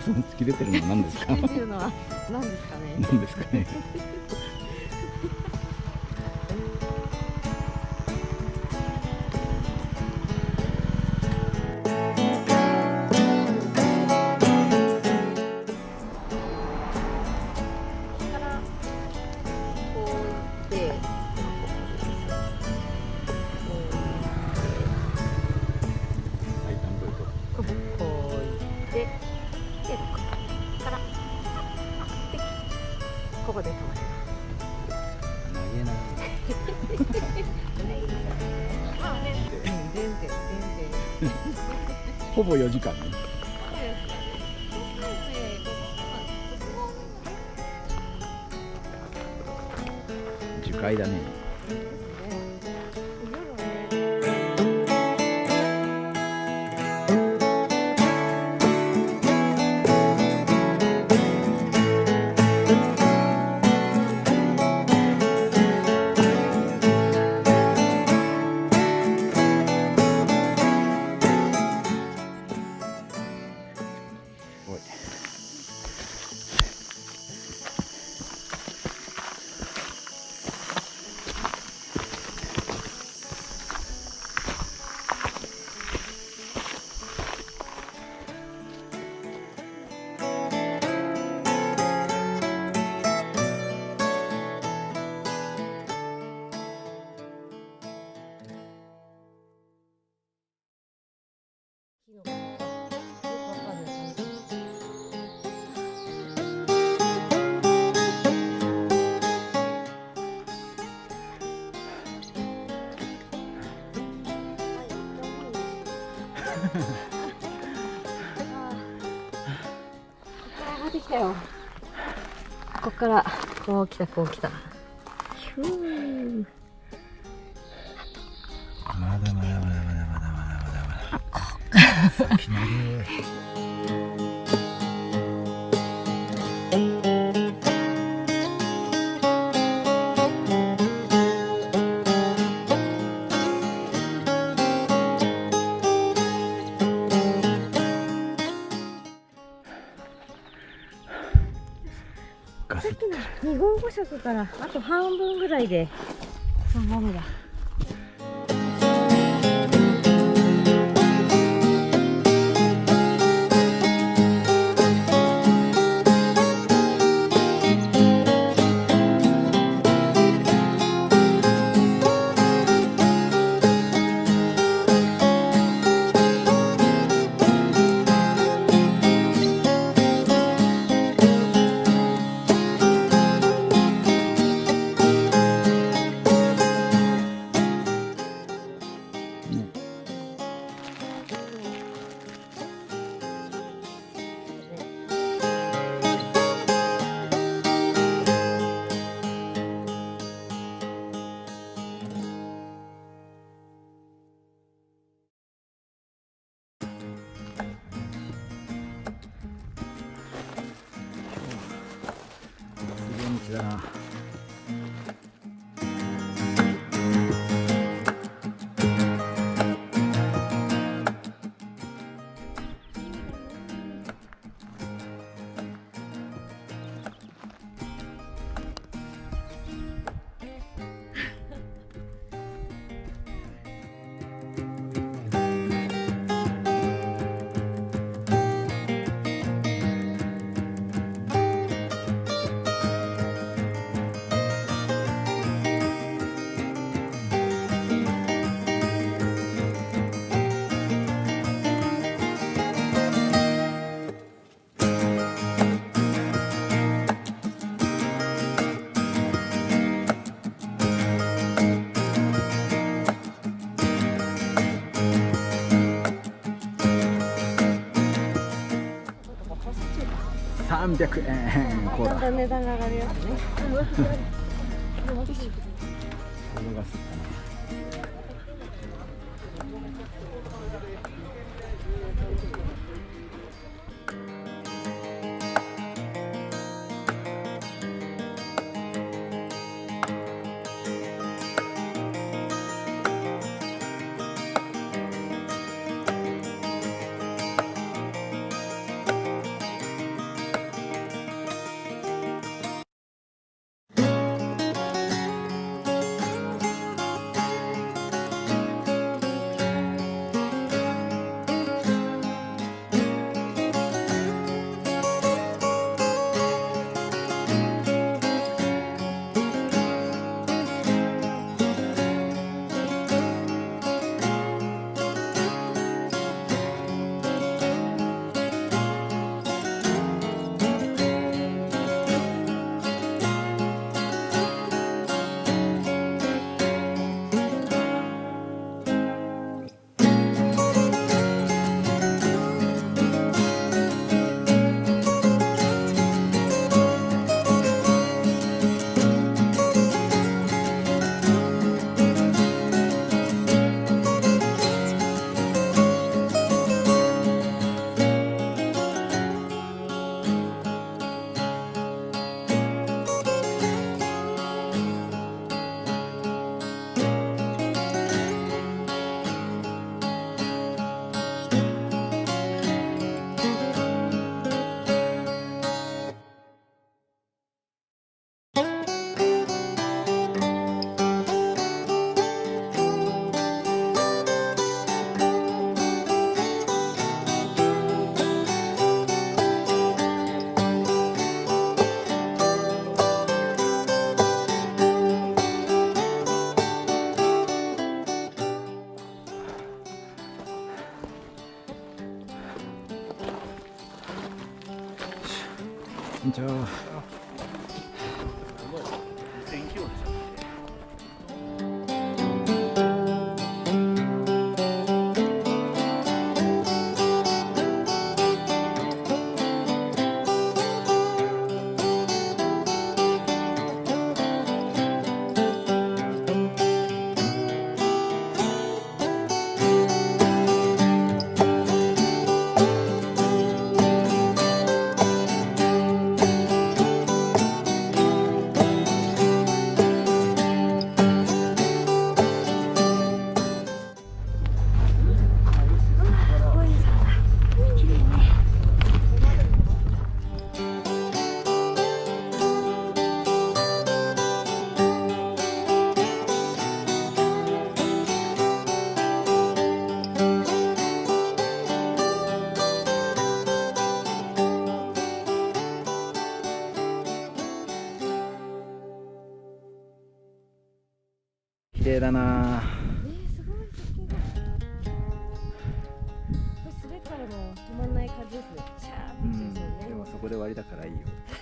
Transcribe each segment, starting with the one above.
突き出てるのは何ですか？ 出てるのは何ですかね。 何ですかね。 ここで止まります。 投げない。 まあね、全然。 ほぼ4時間ね。樹海だね。 できたよ。ここからこう来たこう来た。ひゅー。 まだまだ。先投げ。 さっきの2号5色からあと半分ぐらいで3合目だ。 すげえ道だな。300円コーラ。 だんだん値段が上がるやつね。 綺麗だな。 すごい先が。これ滑ったらもう止まんない感じですね。シャーって言っちゃいそうね。 でもそこで終わりだからいいよ。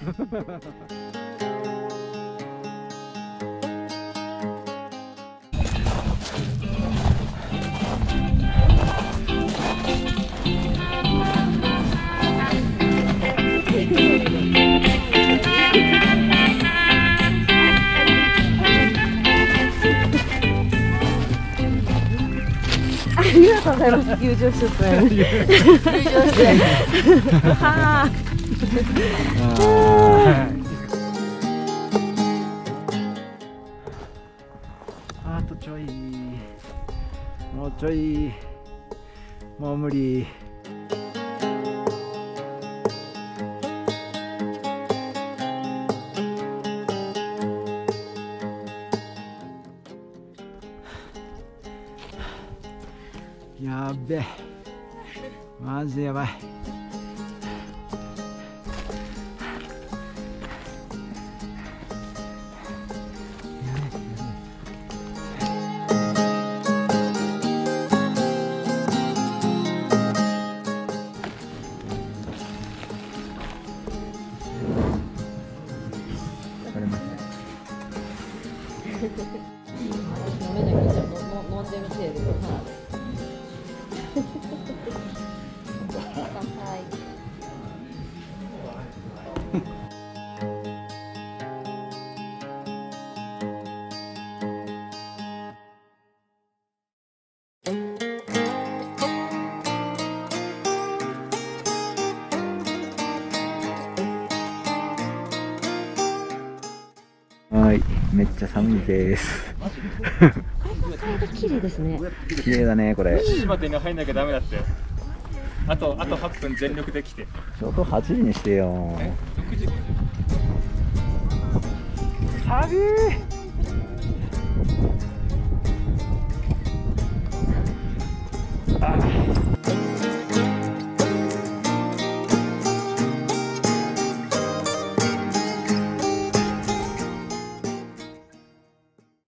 ありがとうございます。友情しちゃった。友情して。はあ。 あとちょい。もうちょい。もう無理。やっべえ、マジでやばい。 飲めなきゃ飲んでる程度の花で。 はい、めっちゃ寒いです。 綺麗ですね。 綺麗だね、これ。 閉まって入んなきゃダメだって。あと8分全力で来て。 ちょうど8時にしてよ。 6時。 寒い。